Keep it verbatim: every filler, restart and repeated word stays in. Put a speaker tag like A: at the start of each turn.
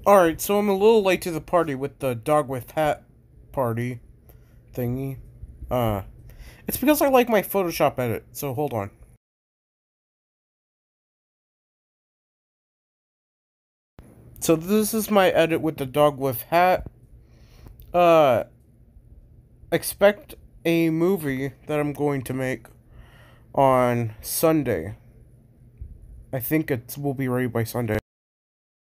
A: Alright, so I'm a little late to the party with the dog with hat party thingy. Uh, it's because I like my Photoshop edit, so hold on. So this is my edit with the dog with hat. Uh, expect a movie that I'm going to make on Sunday. I think it will be ready by Sunday.